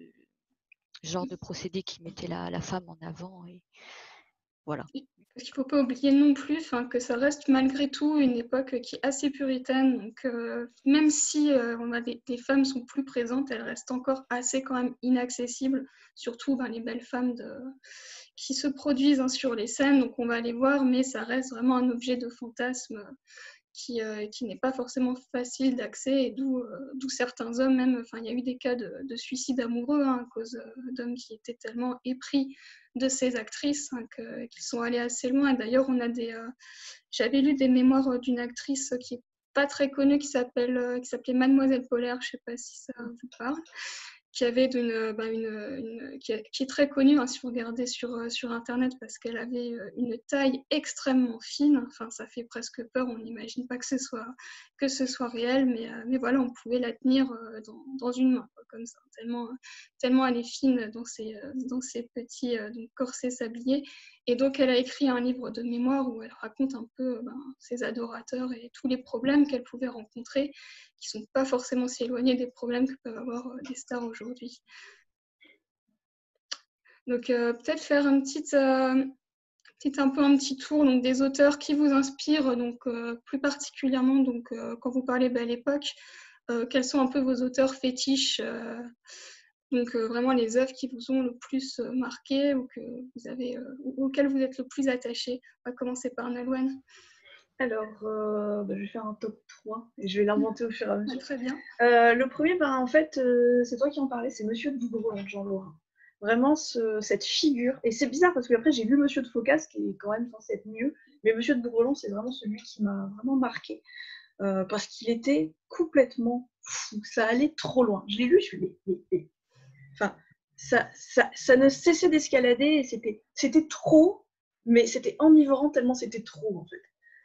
genre de procédé qui mettait la, la femme en avant. Et voilà. Parce qu'il ne faut pas oublier non plus que ça reste malgré tout une époque qui est assez puritaine. Donc, euh, même si euh, on a des, des femmes sont plus présentes, elles restent encore assez quand même inaccessibles, surtout ben, les belles femmes de, qui se produisent hein, sur les scènes. Donc, on va les voir, mais ça reste vraiment un objet de fantasme qui, euh, qui n'est pas forcément facile d'accès, et d'où euh, d'où certains hommes, même, enfin, il y a eu des cas de, de suicide amoureux hein, à cause euh, d'hommes qui étaient tellement épris de ces actrices hein, que, qu'ils sont allés assez loin. Et d'ailleurs, on a des, euh, j'avais lu des mémoires d'une actrice qui est pas très connue, qui s'appelle, euh, qui s'appelait Mademoiselle Polaire, je sais pas si ça vous parle, qui avait une, bah, une, une qui, est, qui est très connue hein, si vous regardez sur, sur internet, parce qu'elle avait une taille extrêmement fine. Enfin, ça fait presque peur. On n'imagine pas que ce soit que ce soit réel, mais, mais voilà, on pouvait la tenir dans, dans une main quoi, comme ça, tellement tellement elle est fine dans ses dans ses petits donc, corsets sabliers. Et donc, elle a écrit un livre de mémoire où elle raconte un peu ben, ses adorateurs et tous les problèmes qu'elle pouvait rencontrer, qui ne sont pas forcément si éloignés des problèmes que peuvent avoir euh, des stars aujourd'hui. Donc, euh, peut-être faire un petit, euh, petit, un peu un petit tour donc, des auteurs qui vous inspirent, donc, euh, plus particulièrement donc, euh, quand vous parlez Belle Époque, euh, quels sont un peu vos auteurs fétiches euh, donc euh, vraiment les œuvres qui vous ont le plus euh, marqué ou que vous avez, euh, auxquelles vous êtes le plus attaché. On va commencer par Nolwenn. Alors, euh, bah, je vais faire un top trois et je vais l'inventer au fur et à mesure. Ouais, très bien. Euh, le premier, bah, en fait, euh, c'est toi qui en parlais, c'est Monsieur de Bougreau, Jean Lorrain. Vraiment, ce, cette figure. Et c'est bizarre parce que après j'ai lu Monsieur de Phocas, qui est quand même censé être mieux. Mais Monsieur de Bougreau, c'est vraiment celui qui m'a vraiment marqué. Euh, parce qu'il était complètement fou. Ça allait trop loin. Je l'ai lu, je l'ai. Enfin, ça, ça, ça ne cessait d'escalader et c'était, c'était trop, mais c'était enivrant tellement c'était trop en fait.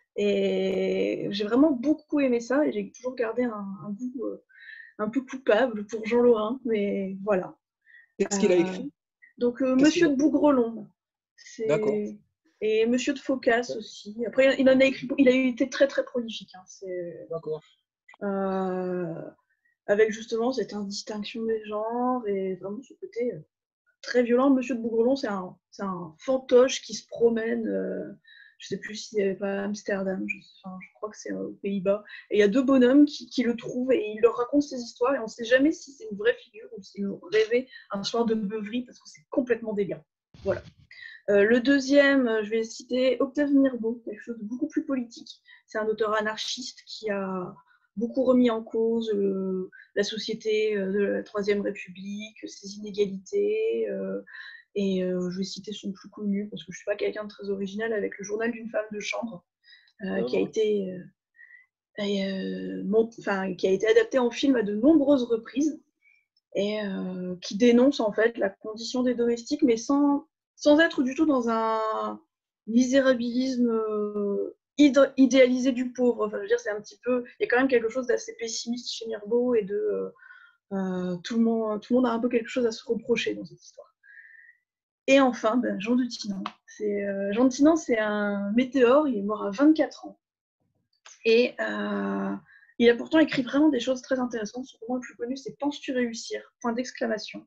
Et j'ai vraiment beaucoup aimé ça et j'ai toujours gardé un, un goût euh, un peu coupable pour Jean Lorrain, mais voilà. Qu'est-ce qu'il a Euh, écrit? donc euh, Qu'est-ce Monsieur qu'il a... de Bougrelon, D'accord. c'est et Monsieur de Phocas aussi. Après, il en a écrit, il a été très très prolifique. Hein. C'est D'accord. euh, avec justement cette indistinction des genres et vraiment ce côté euh, très violent. Monsieur de Bougrelon, c'est un, c'est un fantoche qui se promène. Euh, je sais plus si c'est pas à Amsterdam, je, enfin, je crois que c'est aux Pays-Bas. Et il y a deux bonhommes qui, qui le trouvent et il leur raconte ces histoires et on ne sait jamais si c'est une vraie figure ou s'ils l'ont rêvé un soir de beuverie parce que c'est complètement délirant. Voilà. Euh, le deuxième, je vais citer Octave Mirbeau, quelque chose de beaucoup plus politique. C'est un auteur anarchiste qui a beaucoup remis en cause euh, la société de la Troisième République, ses inégalités. Euh, et euh, je vais citer son plus connu, parce que je ne suis pas quelqu'un de très original, avec le journal d'une femme de chambre, euh, qui, a été, euh, euh, mont- enfin, qui a été adapté en film à de nombreuses reprises, et euh, qui dénonce en fait la condition des domestiques, mais sans, sans être du tout dans un misérabilisme euh, idéalisé du pauvre. Enfin, je veux dire, c'est un petit peu, il y a quand même quelque chose d'assez pessimiste chez Mirbeau et de euh, tout le monde, tout le monde a un peu quelque chose à se reprocher dans cette histoire. Et enfin, ben, Jean de Tinan. C'est, euh, Jean de Tinan, c'est un météore, il est mort à vingt-quatre ans. Et euh, il a pourtant écrit vraiment des choses très intéressantes. Son roman le plus connu, c'est Penses-tu réussir ? Point d'exclamation.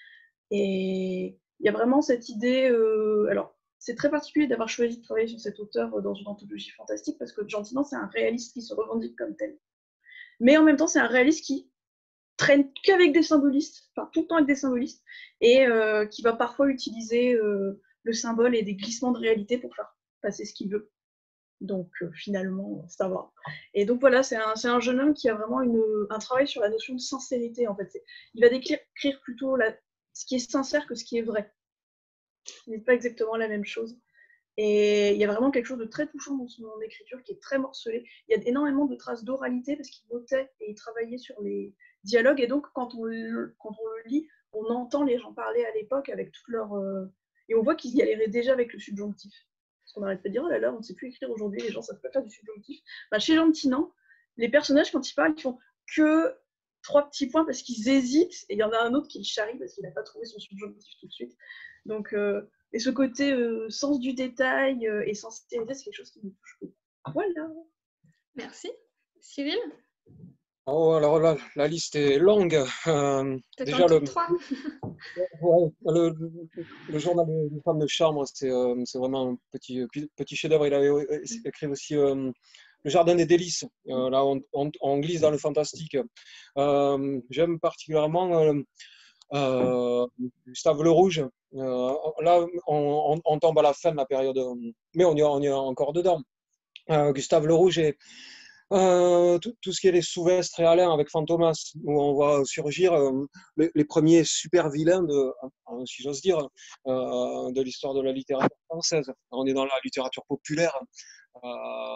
Et il y a vraiment cette idée. Euh, alors, c'est très particulier d'avoir choisi de travailler sur cet auteur dans une anthologie fantastique parce que Jean Tinan, c'est un réaliste qui se revendique comme tel. Mais en même temps, c'est un réaliste qui traîne qu'avec des symbolistes, enfin tout le temps avec des symbolistes, et euh, qui va parfois utiliser euh, le symbole et des glissements de réalité pour faire passer ce qu'il veut. Donc euh, finalement, ça va. Et donc voilà, c'est un, c'est un jeune homme qui a vraiment une, un travail sur la notion de sincérité, en fait. C'est, il va décrire plutôt la, ce qui est sincère que ce qui est vrai. Ce n'est pas exactement la même chose. Et il y a vraiment quelque chose de très touchant dans son écriture qui est très morcelé. Il y a énormément de traces d'oralité parce qu'il notait et il travaillait sur les dialogues. Et donc, quand on le, quand on le lit, on entend les gens parler à l'époque avec toute leur... Euh... Et on voit qu'ils y allaient déjà avec le subjonctif. Parce qu'on n'arrête pas de dire, oh là là, on ne sait plus écrire aujourd'hui, les gens ne savent pas faire du subjonctif. Bah, chez Jean Tinant, les personnages, quand ils parlent, ils font que trois petits points parce qu'ils hésitent. Et il y en a un autre qui le charrie parce qu'il n'a pas trouvé son subjonctif tout de suite. Donc... Euh... Et ce côté euh, sens du détail euh, et sensibilité, c'est quelque chose qui me touche beaucoup. Voilà. Merci. Cyril? Oh, alors là, la liste est longue. Euh, déjà, le, le, ouais, le, le journal des femmes de chambre, c'est euh, c'est vraiment un petit, petit chef-d'œuvre. Il avait écrit aussi euh, Le Jardin des délices. Euh, là, on, on, on glisse dans le fantastique. Euh, J'aime particulièrement euh, euh, Gustave Le Rouge. Euh, là, on, on, on tombe à la fin de la période, mais on y, on y est encore dedans. Euh, Gustave Le Rouge et euh, tout, tout ce qui est les Souvestre et Alain avec Fantomas, où on voit surgir euh, les, les premiers super vilains, de, euh, si j'ose dire, euh, de l'histoire de la littérature française. On est dans la littérature populaire. Euh,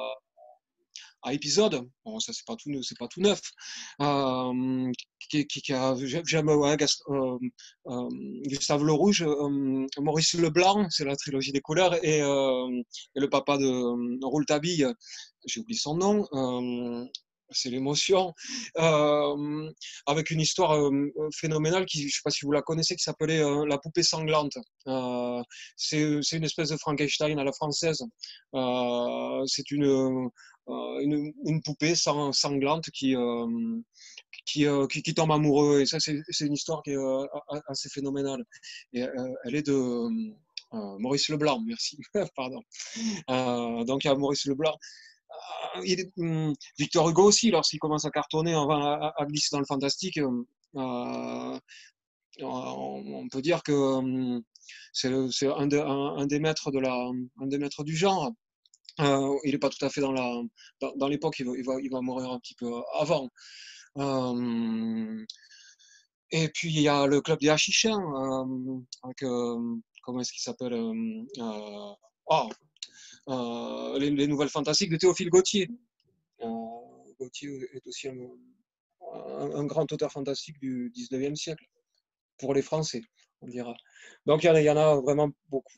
à épisode, bon, ça c'est pas tout, c'est pas tout neuf. Euh, qui, qui, qui a, j'aime ouais, Gast, euh, euh, Gustave Le Rouge, euh, Maurice Leblanc, c'est la trilogie des couleurs, et, euh, et le papa de euh, Rouletabille, j'ai oublié son nom. Euh, c'est l'émotion, euh, avec une histoire euh, phénoménale qui, je ne sais pas si vous la connaissez, qui s'appelait euh, La poupée sanglante. Euh, c'est, c'est une espèce de Frankenstein à la française. Euh, c'est une, euh, une, une poupée sang, sanglante qui, euh, qui, euh, qui, qui tombe amoureux. Et ça, c'est, c'est une histoire qui est euh, assez phénoménale. Et euh, elle est de euh, Maurice Leblanc, merci, pardon. Euh, donc il y a Maurice Leblanc. Il est, hum, Victor Hugo aussi, lorsqu'il commence à cartonner, à, à, à glisser dans le fantastique, euh, on peut dire que hum, c'est, c'est un, de, un, un, des maîtres de la, un des maîtres du genre. Euh, il n'est pas tout à fait dans, la, dans, dans l'époque, il va, il, va, il va mourir un petit peu avant. Euh, et puis il y a le club des Hachichens, euh, avec, euh, comment est-ce qu'il s'appelle euh, oh, euh, les, les Nouvelles Fantastiques de Théophile Gautier. Euh, Gautier est aussi un, un, un, grand auteur fantastique du dix-neuvième siècle, pour les Français, on dira. Donc il y, y en a vraiment beaucoup.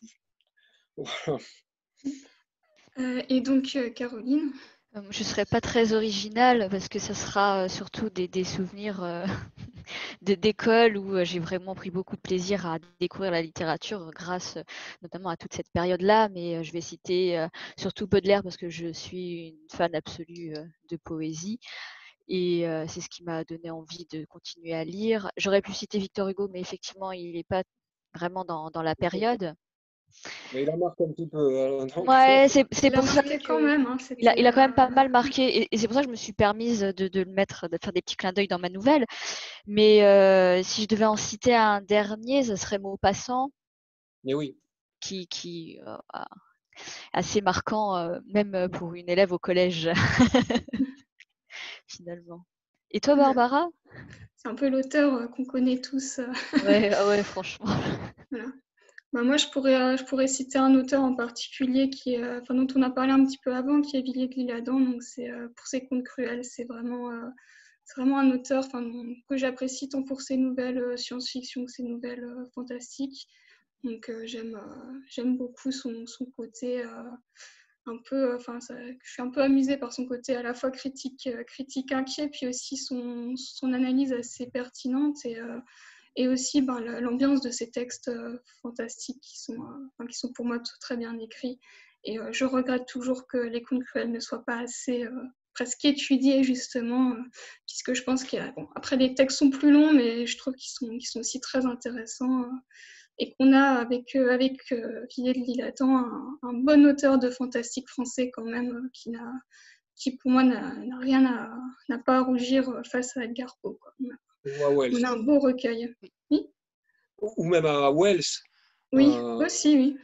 euh, et donc, euh, Caroline? Je ne serai pas très originale parce que ce sera surtout des, des souvenirs euh, d'école où j'ai vraiment pris beaucoup de plaisir à découvrir la littérature grâce notamment à toute cette période-là. Mais je vais citer euh, surtout Baudelaire parce que je suis une fan absolue euh, de poésie. Et euh, c'est ce qui m'a donné envie de continuer à lire. J'aurais pu citer Victor Hugo, mais effectivement, il n'est pas vraiment dans, dans la période. Mais il a marqué un petit peu. Euh, ouais, c'est, c'est il pour a ça que quand même. Hein, il, a, il a quand même pas mal marqué, et, et c'est pour ça que je me suis permise de, de le mettre, de faire des petits clins d'œil dans ma nouvelle. Mais euh, si je devais en citer un dernier, ce serait Maupassant. Mais oui. Qui, qui euh, assez marquant, euh, même pour une élève au collège, finalement. Et toi, Barbara? C'est un peu l'auteur qu'on connaît tous. Ouais, ouais, franchement. Voilà. Bah moi, je pourrais, je pourrais citer un auteur en particulier qui est, enfin, dont on a parlé un petit peu avant, qui est Villiers de l'Isle-Adam. Donc, c'est pour ses contes cruels. C'est vraiment, euh, c'est vraiment un auteur, enfin, que j'apprécie tant pour ses nouvelles euh, science-fiction que ses nouvelles euh, fantastiques. Donc, euh, j'aime, euh, j'aime beaucoup son, son côté euh, un peu, enfin, ça, je suis un peu amusée par son côté à la fois critique, euh, critique inquiet, puis aussi son, son analyse assez pertinente et euh, et aussi ben, l'ambiance de ces textes euh, fantastiques qui sont, euh, enfin, qui sont pour moi tout, très bien écrits. Et euh, je regrette toujours que les contes cruels ne soient pas assez euh, presque étudiés, justement, euh, puisque je pense qu'il y a... Bon, après, les textes sont plus longs, mais je trouve qu'ils sont, qu'ils sont aussi très intéressants. Euh, et qu'on a avec, euh, avec euh, Villiers de l'Isle-Adam un, un bon auteur de fantastique français quand même, euh, qui, n'a, qui pour moi n'a, n'a rien à... n'a pas à rougir face à Edgar Poe, quoi. Ou à Wells. On a un beau recueil. Oui. Ou même à Wells. Oui, euh, aussi, oui.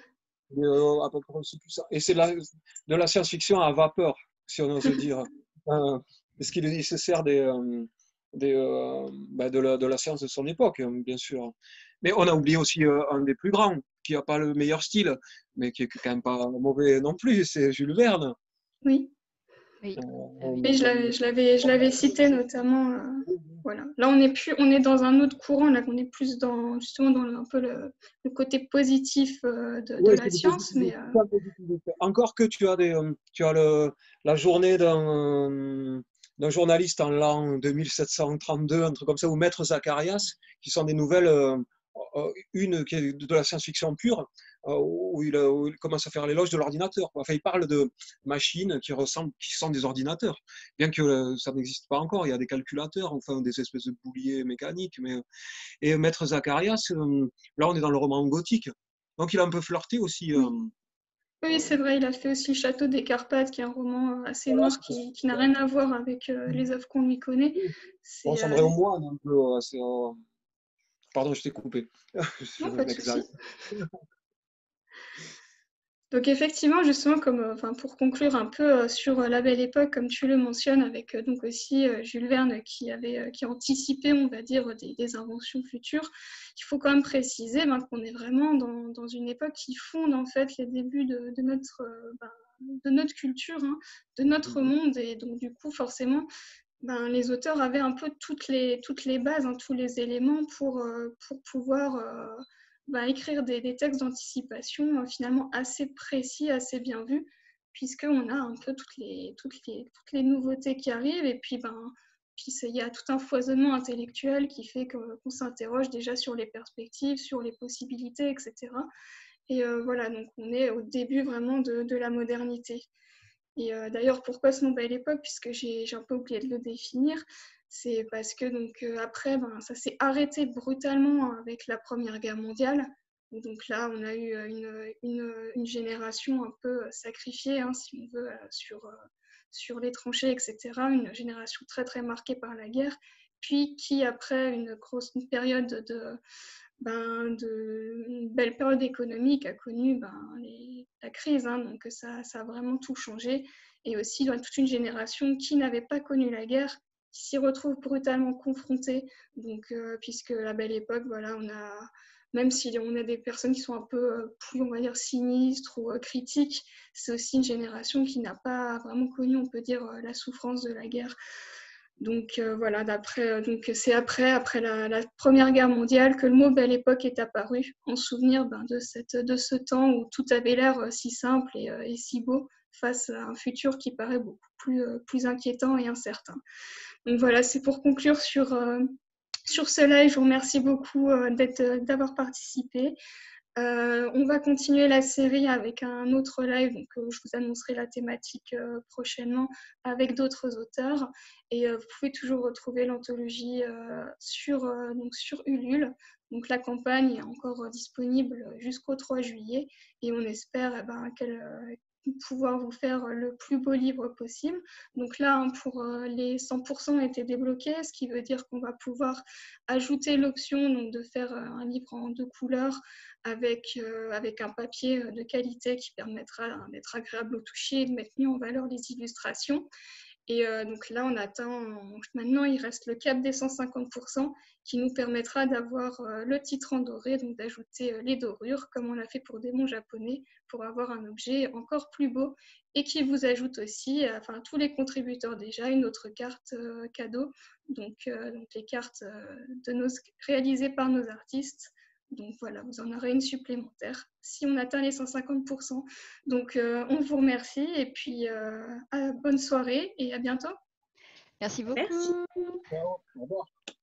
Euh, à peu près aussi tout ça. Et c'est de la, de la science-fiction à vapeur, si on ose dire. Euh, parce qu'il il se sert des, euh, des, euh, bah, de, la, de la science de son époque, hein, bien sûr. Mais on a oublié aussi euh, un des plus grands, qui n'a pas le meilleur style, mais qui est quand même pas mauvais non plus, c'est Jules Verne. Oui. Oui. Euh, Ah oui. Oui, je l'avais, je l'avais, je l'avais cité notamment. euh, voilà. Là, on est plus, on est dans un autre courant. Là, on est plus dans justement dans le- un peu le, le côté positif euh, de, de Oui, la c'est du science, mais positivisme. euh, C'est un positivisme. Encore que tu as, des, euh, tu as le, la journée d'un d'un journaliste en l'an deux mille sept cent trente-deux, un truc comme ça, ou Maître Zacharias, qui sont des nouvelles, euh, euh, une qui est de la science-fiction pure, euh, où, il, où il commence à faire l'éloge de l'ordinateur. Enfin, il parle de machines qui ressemblent, qui sont des ordinateurs, bien que euh, ça n'existe pas encore. Il y a des calculateurs, enfin des espèces de bouliers mécaniques. Mais, et Maître Zacharias, euh, là, on est dans le roman gothique. Donc il a un peu flirté aussi. euh, oui. Oui, c'est vrai. Il a fait aussi Château des Carpates, qui est un roman euh, assez voilà, noir qui, qui n'a rien à voir avec euh, les œuvres qu'on lui connaît. on C'est ressemblerait euh, au moine un peu. euh, c'est, euh, Pardon, je t'ai coupé. Je non, pas de m'exagère. souci. Donc effectivement, justement, comme, euh, enfin, pour conclure un peu euh, sur euh, La Belle Époque, comme tu le mentionnes, avec euh, donc aussi euh, Jules Verne qui avait euh, qui anticipait, on va dire, des, des inventions futures, il faut quand même préciser ben, qu'on est vraiment dans, dans une époque qui fonde en fait les débuts de, de notre euh, ben, de notre culture, hein, de notre monde, et donc du coup forcément, ben, les auteurs avaient un peu toutes les toutes les bases, hein, tous les éléments pour euh, pour pouvoir euh, bah, écrire des, des textes d'anticipation euh, finalement assez précis, assez bien vus, puisqu'on a un peu toutes les, toutes, les, toutes les nouveautés qui arrivent, et puis ben, puis il y a tout un foisonnement intellectuel qui fait que, qu'on s'interroge déjà sur les perspectives, sur les possibilités, et cetera. Et euh, voilà, donc on est au début vraiment de, de la modernité. Et euh, d'ailleurs, pourquoi ce nom Belle Époque? Puisque j'ai, j'ai un peu oublié de le définir. C'est parce que donc, euh, après, ben, ça s'est arrêté brutalement avec la Première Guerre mondiale. Donc là, on a eu une, une, une génération un peu sacrifiée, hein, si on veut, euh, sur, euh, sur les tranchées, et cetera. Une génération très, très marquée par la guerre. Puis qui, après une grosse une période de, ben, de, une belle période économique, a connu ben, les, la crise. Hein, donc ça, ça a vraiment tout changé. Et aussi, dans toute une génération qui n'avait pas connu la guerre, qui s'y retrouve brutalement confrontée. Donc, euh, puisque la Belle Époque, voilà, on a, même si on a des personnes qui sont un peu euh, plus, on va dire, sinistres ou euh, critiques, c'est aussi une génération qui n'a pas vraiment connu, on peut dire, euh, la souffrance de la guerre. Donc euh, voilà, d'après, donc c'est après, après la, la Première Guerre mondiale que le mot Belle Époque est apparu, en souvenir ben, de, cette, de ce temps où tout avait l'air euh, si simple et, euh, et si beau face à un futur qui paraît beaucoup plus, euh, plus inquiétant et incertain. Donc voilà, c'est pour conclure sur, euh, sur ce live. Je vous remercie beaucoup euh, d'être, d'avoir participé. Euh, on va continuer la série avec un autre live, donc euh, je vous annoncerai la thématique euh, prochainement avec d'autres auteurs. Et euh, vous pouvez toujours retrouver l'anthologie euh, sur, euh, donc sur Ulule. Donc la campagne est encore euh, disponible jusqu'au trois juillet et on espère eh ben, qu'elle euh, pouvoir vous faire le plus beau livre possible. Donc là, hein, pour euh, les cent pour cent été débloqués, ce qui veut dire qu'on va pouvoir ajouter l'option donc, de faire euh, un livre en deux couleurs avec, euh, avec un papier de qualité qui permettra hein, d'être agréable au toucher et de mettre mieux en valeur les illustrations. Et euh, donc là, on attend, maintenant il reste le cap des cent cinquante pour cent qui nous permettra d'avoir euh, le titre en doré, donc d'ajouter euh, les dorures, comme on l'a fait pour Démon japonais, pour avoir un objet encore plus beau et qui vous ajoute aussi, euh, enfin tous les contributeurs déjà, une autre carte euh, cadeau, donc, euh, donc les cartes euh, de nos, réalisées par nos artistes. Donc voilà, vous en aurez une supplémentaire si on atteint les cent cinquante pour cent. Donc euh, on vous remercie et puis euh, à bonne soirée et à bientôt. Merci beaucoup. Merci. Ciao, au revoir.